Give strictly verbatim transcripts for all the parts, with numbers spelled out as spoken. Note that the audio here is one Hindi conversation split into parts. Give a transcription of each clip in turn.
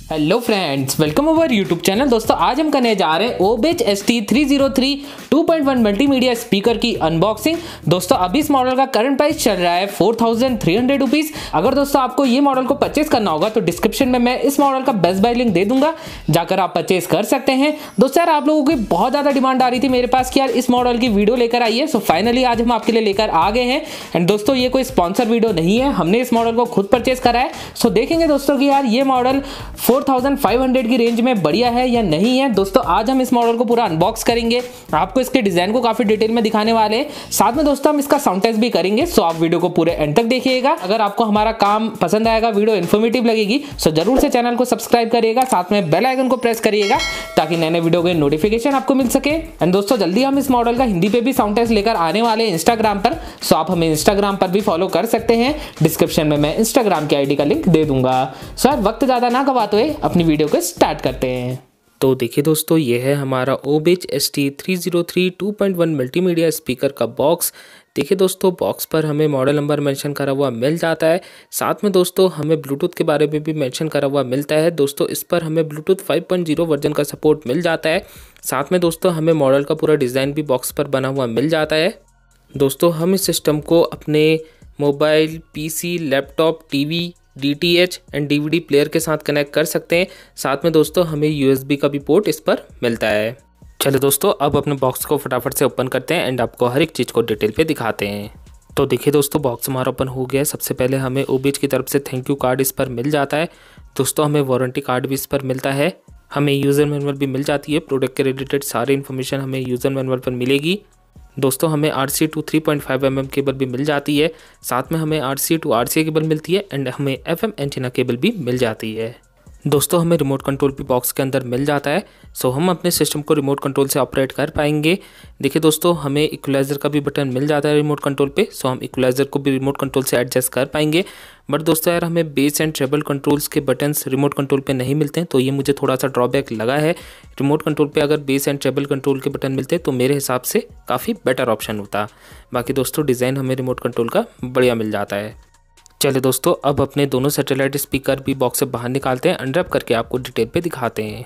Hello friends, welcome over YouTube channel. दोस्तों आज हम करने जा रहे हैं Obage S T three zero three two point one multimedia speaker की अनबॉक्सिंग। दोस्तों अभी इस मॉडल का करंट प्राइस चल रहा है four thousand three hundred rupees. अगर दोस्तों आपको ये मॉडल को परचेस करना होगा तो डिस्क्रिप्शन में मैं इस मॉडल का बेस्ट बाय लिंक दे दूंगा, जाकर आप परचेस कर सकते हैं। दोस्तों यार आप लोगों की बहुत ज्यादा डिमांड आ रही थी मेरे पास कि यार इस मॉडल की वीडियो लेकर आइए, सो फाइनली आज हम आपके लिए लेकर आ गए हैं। एंड दोस्तों ये कोई स्पॉन्सर वीडियो नहीं है, हमने इस मॉडल को खुद परचेस करा है। सो देखेंगे दोस्तों कि यार ये model four thousand five hundred की रेंज में बढ़िया है या नहीं है। दोस्तों आज हम इस मॉडल को पूरा अनबॉक्स करेंगे, आपको इसके डिजाइन को काफी डिटेल में दिखाने वाले हैं। साथ में दोस्तों हम इसका साउंड टेस्ट भी करेंगे, सो आप वीडियो को पूरे एंड तक देखिएगा। अगर आपको हमारा काम पसंद आएगा, वीडियो इन्फॉर्मेटिव लगेगी, सो जरूर से चैनल को सब्सक्राइब करिएगा, साथ में बेल आइकन को प्रेस करिएगा ताकि नए नए वीडियो के नोटिफिकेशन आपको मिल सके। एंड दोस्तों जल्दी हम इस मॉडल का हिंदी पे भी साउंड टेस्ट लेकर आने वाले हैं इंस्टाग्राम पर, सो आप हमें इंस्टाग्राम पर भी फॉलो कर सकते हैं। डिस्क्रिप्शन में मैं इंस्टाग्राम की आईडी का लिंक दे दूंगा। सो यार वक्त ज्यादा ना गवाते हुए अपनी वीडियो को स्टार्ट करते हैं। तो देखिए दोस्तों, ये है हमारा Obage S T three zero three two point one multimedia speaker का बॉक्स। देखिए दोस्तों, बॉक्स पर हमें मॉडल नंबर मेंशन करा हुआ मिल जाता है। साथ में दोस्तों हमें ब्लूटूथ के बारे में भी मेंशन करा हुआ मिलता है। दोस्तों इस पर हमें Bluetooth five point zero version का सपोर्ट मिल जाता है। साथ में दोस्तों हमें मॉडल का पूरा डिज़ाइन भी बॉक्स पर बना हुआ मिल जाता है। दोस्तों हम इस सिस्टम को अपने mobile, PC, laptop, TV, D T H and D V D player के साथ कनेक्ट कर सकते हैं। साथ में दोस्तों हमें यू एस बी का भी पोर्ट इस पर मिलता है। चलो दोस्तों अब अपने बॉक्स को फटाफट से ओपन करते हैं एंड आपको हर एक चीज़ को डिटेल पे दिखाते हैं। तो देखिए दोस्तों, बॉक्स हमारा ओपन हो गया है। सबसे पहले हमें ओबेज की तरफ से थैंक यू कार्ड इस पर मिल जाता है। दोस्तों हमें वारंटी कार्ड भी इस पर मिलता है। हमें यूज़र मैनुअल भी मिल जाती है। प्रोडक्ट के रिलेटेड सारी इन्फॉर्मेशन हमें यूज़र मैनुअल पर मिलेगी। दोस्तों हमें R C to three point five M M cable भी मिल जाती है। साथ में हमें R C to R C cable मिलती है एंड हमें एफ एम एंटीना केबल भी मिल जाती है। दोस्तों हमें रिमोट कंट्रोल भी बॉक्स के अंदर मिल जाता है, सो हम अपने सिस्टम को रिमोट कंट्रोल से ऑपरेट कर पाएंगे। देखिए दोस्तों हमें इक्वलाइज़र का भी बटन मिल जाता है रिमोट कंट्रोल पे, सो हम इक्वलाइज़र को भी रिमोट कंट्रोल से एडजस्ट कर पाएंगे। बट दोस्तों यार हमें बेस एंड ट्रेबल कंट्रोल्स के बटन्स रिमोट कंट्रोल पे नहीं मिलते हैं, तो ये मुझे थोड़ा सा ड्रॉबैक लगा है। रिमोट कंट्रोल पे अगर बेस एंड ट्रेबल कंट्रोल के बटन मिलते तो मेरे हिसाब से काफ़ी बेटर ऑप्शन होता। बाकी दोस्तों डिज़ाइन हमें रिमोट कंट्रोल का बढ़िया मिल जाता है। चलिए दोस्तों अब अपने दोनों सैटेलाइट स्पीकर भी बॉक्स से बाहर निकालते हैं, अनरैप करके आपको डिटेल पे दिखाते हैं।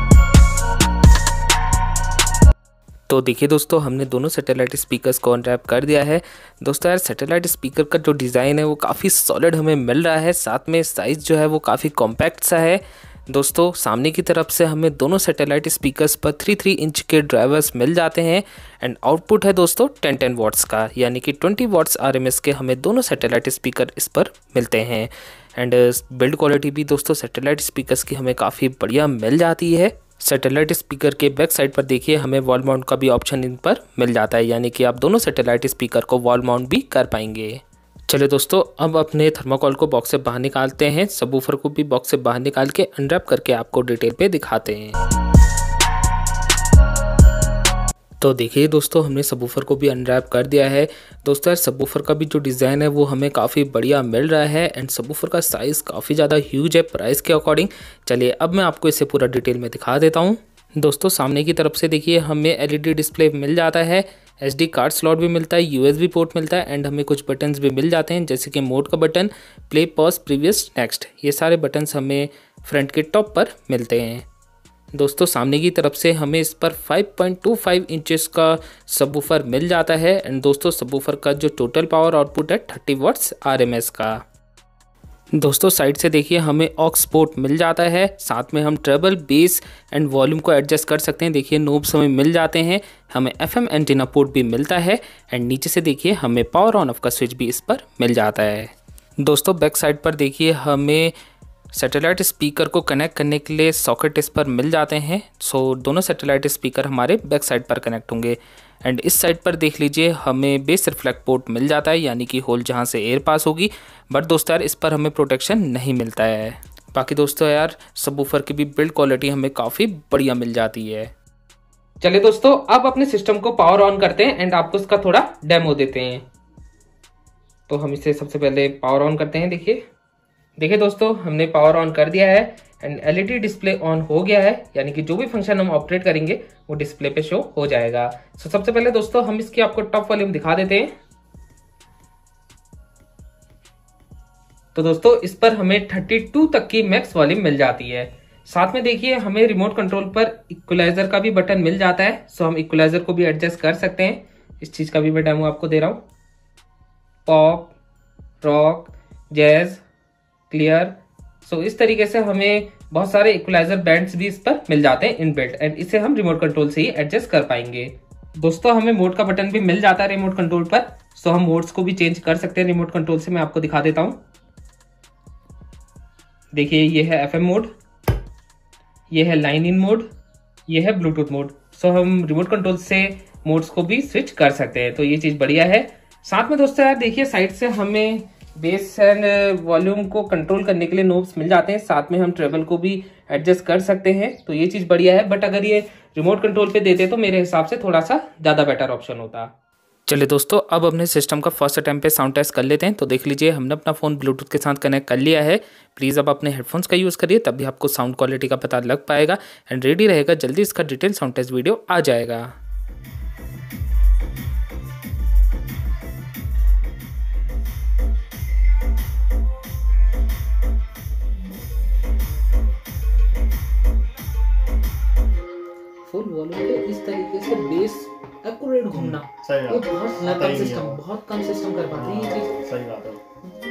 तो देखिए दोस्तों, हमने दोनों सैटेलाइट स्पीकर्स को अनरैप कर दिया है। दोस्तों यार सैटेलाइट स्पीकर का जो डिज़ाइन है वो काफ़ी सॉलिड हमें मिल रहा है। साथ में साइज़ जो है वो काफ़ी कॉम्पैक्ट सा है। दोस्तों सामने की तरफ से हमें दोनों सैटेलाइट स्पीकर्स पर थ्री थ्री इंच के ड्राइवर्स मिल जाते हैं एंड आउटपुट है दोस्तों टेन टेन वॉट्स का, यानी कि twenty watts R M S के हमें दोनों सैटेलाइट स्पीकर इस पर मिलते हैं। एंड बिल्ड क्वालिटी भी दोस्तों सैटेलाइट स्पीकर्स की हमें काफ़ी बढ़िया मिल जाती है। सैटेलाइट स्पीकर के बैक साइड पर देखिए हमें वॉल माउंट का भी ऑप्शन इन पर मिल जाता है, यानी कि आप दोनों सैटेलाइट स्पीकर को वॉल माउंट भी कर पाएंगे। चलिए दोस्तों अब अपने थर्माकोल को बॉक्स से बाहर निकालते हैं। सबवूफर को भी बॉक्स से बाहर निकाल के अनरैप करके आपको डिटेल पे दिखाते हैं। तो देखिए दोस्तों हमने सबवूफर को भी अनरैप कर दिया है। दोस्तों यार सबवूफर का भी जो डिज़ाइन है वो हमें काफ़ी बढ़िया मिल रहा है एंड सबवूफर का साइज़ काफ़ी ज़्यादा ह्यूज है प्राइस के अकॉर्डिंग। चलिए अब मैं आपको इसे पूरा डिटेल में दिखा देता हूँ। दोस्तों सामने की तरफ से देखिए हमें एल ई डी डिस्प्ले मिल जाता है, एस डी कार्ड स्लॉट भी मिलता है, यू एस बी पोर्ट मिलता है एंड हमें कुछ बटन्स भी मिल जाते हैं, जैसे कि मोड का button, play, pause, previous, next. ये सारे बटन्स हमें फ्रंट के टॉप पर मिलते हैं। दोस्तों सामने की तरफ से हमें इस पर five point two five inches का सबवूफर मिल जाता है एंड दोस्तों सबवूफर का जो टोटल पावर आउटपुट है thirty watts R M S का। दोस्तों साइड से देखिए हमें ऑक्स पोर्ट मिल जाता है। साथ में हम ट्रेबल, बेस एंड वॉल्यूम को एडजस्ट कर सकते हैं। देखिए नोब्स हमें मिल जाते हैं। हमें एफ एम एंटीना पोर्ट भी मिलता है एंड नीचे से देखिए हमें पावर ऑन ऑफ का स्विच भी इस पर मिल जाता है। दोस्तों बैक साइड पर देखिए हमें सैटेलाइट स्पीकर को कनेक्ट करने के लिए सॉकेट इस पर मिल जाते हैं। सो दोनों सैटेलाइट स्पीकर हमारे बैक साइड पर कनेक्ट होंगे एंड इस साइड पर देख लीजिए हमें बेस रिफ्लेक्ट पोर्ट मिल जाता है, यानी कि होल जहां से एयर पास होगी। बट दोस्तों यार इस पर हमें प्रोटेक्शन नहीं मिलता है। बाकी दोस्तों यार सबवूफर की भी बिल्ड क्वालिटी हमें काफ़ी बढ़िया मिल जाती है। चलिए दोस्तों अब अपने सिस्टम को पावर ऑन करते हैं एंड आपको इसका थोड़ा डेमो देते हैं। तो हम इसे सबसे पहले पावर ऑन करते हैं। देखिए देखिए दोस्तों हमने पावर ऑन कर दिया है and L E D display on हो गया है, यानी कि जो भी फंक्शन हम ऑपरेट करेंगे वो डिस्प्ले पे शो हो जाएगा। सो सबसे पहले दोस्तों हम इसकी आपको टॉप वॉल्यूम दिखा देते हैं। तो दोस्तों इस पर हमें थर्टी टू तक की मैक्स वॉल्यूम मिल जाती है। साथ में देखिए हमें रिमोट कंट्रोल पर इक्वलाइजर का भी बटन मिल जाता है, सो हम इक्वलाइजर को भी एडजस्ट कर सकते हैं। इस चीज का भी मैं डेमो आपको दे रहा हूँ। Pop, rock, jazz, clear, so इस तरीके से हमें बहुत सारे इक्वलाइजर बैंड्स भी इस पर मिल जाते हैं इनबिल्ट, एंड इसे हम रिमोट कंट्रोल से ही एडजस्ट कर पाएंगे। दोस्तों हमें मोड का बटन भी मिल जाता है रिमोट कंट्रोल पर, सो हम मोड्स को भी चेंज कर सकते हैं रिमोट कंट्रोल से। मैं आपको दिखा देता हूं। देखिए ये है एफ एम मोड, ये है लाइन इन मोड, ये है ब्लूटूथ मोड। सो हम रिमोट कंट्रोल से मोड्स को भी स्विच कर सकते हैं, तो ये चीज बढ़िया है। साथ में दोस्तों यार देखिए साइड से हमें बेस एंड वॉल्यूम को कंट्रोल करने के लिए नोब्स मिल जाते हैं, साथ में हम ट्रेबल को भी एडजस्ट कर सकते हैं, तो ये चीज बढ़िया है। बट अगर ये रिमोट कंट्रोल पे देते तो मेरे हिसाब से थोड़ा सा ज्यादा बेटर ऑप्शन होता। चलिए दोस्तों, अब अपने सिस्टम का फर्स्ट अटैम्प्ट पे साउंड टेस्ट कर लेते हैं। तो देख लीजिए हमने अपना फ़ोन ब्लूटूथ के साथ कनेक्ट कर लिया है। प्लीज़ अब अपने हेडफोन्स का यूज़ करिए, तभी आपको साउंड क्वालिटी का पता लग पाएगा। एंड रेडी रहेगा, जल्दी इसका डिटेल साउंड टेस्ट वीडियो आ जाएगा। फुल वॉल्यूम पे इस तरीके से बेस एक्यूरेट घूमना वो बहुत कम सिस्टम बहुत कम सिस्टम कर पाते हैं ये चीज। सही बात है।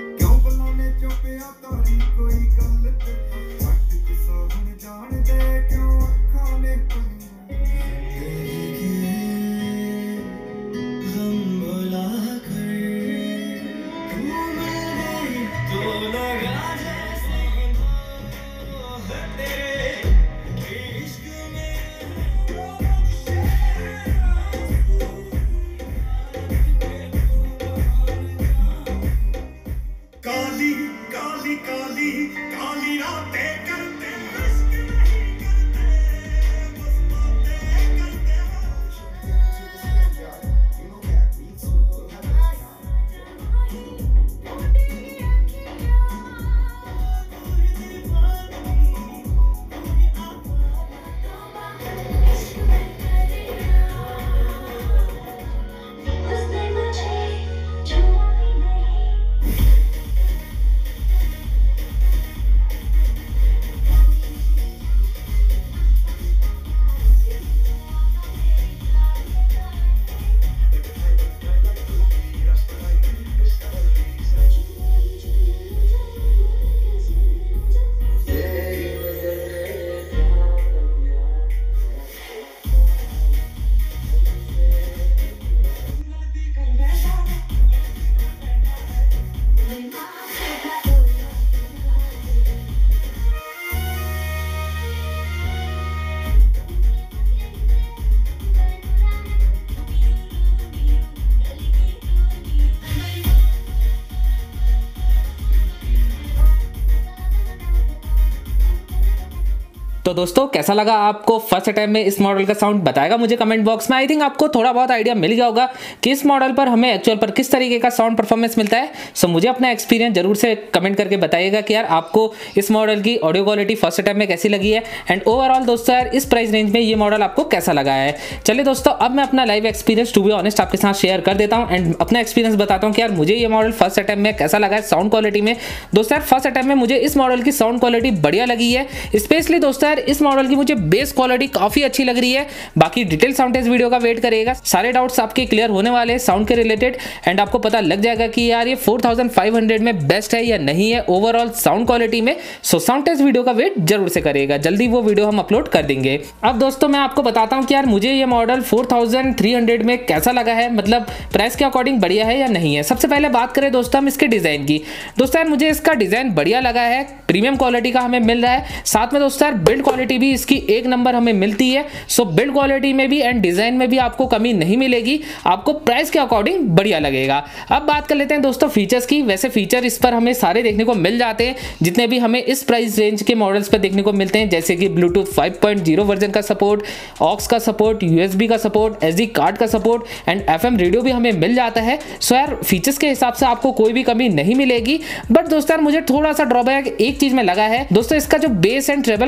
तो दोस्तों कैसा लगा आपको फर्स्ट टाइम में इस मॉडल का साउंड, बताएगा मुझे कमेंट बॉक्स में। आई थिंक आपको थोड़ा बहुत आइडिया मिल गया होगा कि इस मॉडल पर हमें एक्चुअल पर किस तरीके का साउंड परफॉर्मेंस मिलता है। सो मुझे अपना एक्सपीरियंस जरूर से कमेंट करके बताइएगा कि यार आपको इस मॉडल की ऑडियो क्वालिटी फर्स्ट टाइम में कैसी लगी है, एंड ओवरऑल दोस्तों यार इस प्राइस रेंज में ये मॉडल आपको कैसा लगा है। चलिए दोस्तों, अब मैं अपना live experience to be honest आपके साथ शेयर कर देता हूँ एंड अपना एक्सपीरियंस बताता हूँ कि यार मुझे ये मॉडल फर्स्ट टाइम में कैसा लगा है साउंड क्वालिटी में। दोस्तों यार फर्स्ट टाइम में मुझे इस मॉडल की साउंड क्वालिटी बढ़िया लगी है, स्पेशली दोस्तों यार इस मॉडल की मुझे बेस क्वालिटी काफी अच्छी लग रही है। बाकी डिटेल साउंड टेस्ट वीडियो का वेट करिएगा, सारे डाउट्स आपके क्लियर होने वाले हैं साउंड के रिलेटेड, एंड आपको पता लग जाएगा कि यार ये फोर थाउजेंड फाइव हंड्रेड में बेस्ट है या नहीं है ओवरऑल साउंड क्वालिटी में। सो साउंड टेस्ट वीडियो का वेट जरूर से करिएगा, जल्दी वो वीडियो हम अपलोड कर देंगे। अब दोस्तों मैं आपको बताता हूं कि यार मुझे ये model four thousand three hundred में कैसा लगा है, मतलब प्राइस के अकॉर्डिंग बढ़िया है या नहीं है। सबसे पहले बात करें दोस्तों हम इसके डिजाइन की। दोस्तों यार मुझे इसका डिजाइन बढ़िया लगा है, प्रीमियम क्वालिटी का हमें मिल रहा है। साथ में दोस्तों यार बिल्ड क्वालिटी भी इसकी एक नंबर हमें मिलती है। सो बिल्ड क्वालिटी में भी एंड डिजाइन में भी आपको कमी नहीं मिलेगी, आपको प्राइस के अकॉर्डिंग बढ़िया लगेगा। अब बात कर लेते हैं दोस्तों फीचर्स की। वैसे फीचर इस पर हमें सारे देखने को मिल जाते हैं जितने भी हमें इस प्राइस रेंज के मॉडल्स पर देखने को मिलते हैं, जैसे कि Bluetooth five point zero version का सपोर्ट, ऑक्स का सपोर्ट, यूएसबी का सपोर्ट, एसडी कार्ड का सपोर्ट एंड एफएम रेडियो भी हमें मिल जाता है। सो यार फीचर्स के हिसाब से आपको कोई भी कमी नहीं मिलेगी। बट दोस्तों यार मुझे थोड़ा सा ड्रॉबैक एक चीज में लगा है दोस्तों, इसका जो बेस एंड ट्रेबल कंट्रोल है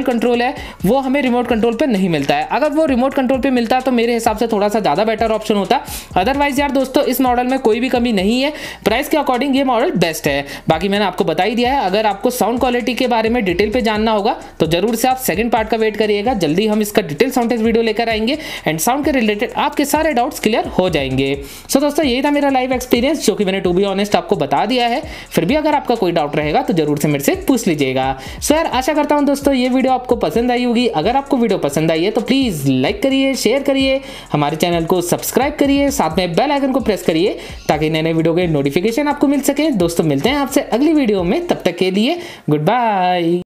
है वो हमें रिमोट कंट्रोल पे नहीं मिलता है। अगर वो रिमोट कंट्रोल पे मिलता तो मेरे हिसाब से थोड़ा सा ज़्यादा बेटर ऑप्शन होता। अदरवाइज यार दोस्तों इस मॉडल में कोई भी कमी नहीं है, प्राइस के अकॉर्डिंग ये मॉडल बेस्ट है। बाकी मैंने आपको बता ही दिया है। अगर आपको साउंड क्वालिटी के बारे में डिटेल पे जानना होगा तो जरूर से आप सेकंड पार्ट का वेट करिएगा, जल्दी हम इसका डिटेल साउंड टेस्ट वीडियो लेकर आएंगे एंड साउंड के रिलेटेड आपके सारे डाउट्स क्लियर हो जाएंगे। सो दोस्तों यही था मेरा लाइव एक्सपीरियंस जो कि मैंने टू बी ऑनेस्ट आपको बता दिया है। फिर भी अगर आपका कोई डाउट रहेगा तो जरूर से मेरे से पूछ लीजिएगा। सो यार आशा करता हूं दोस्तों ये वीडियो आपको पसंद आई होगी। अगर आपको वीडियो पसंद आई है तो प्लीज लाइक करिए, शेयर करिए, हमारे चैनल को सब्सक्राइब करिए, साथ में बेल आइकन को प्रेस करिए ताकि नए नए वीडियो के नोटिफिकेशन आपको मिल सके। दोस्तों मिलते हैं आपसे अगली वीडियो में, तब तक के लिए गुड बाय।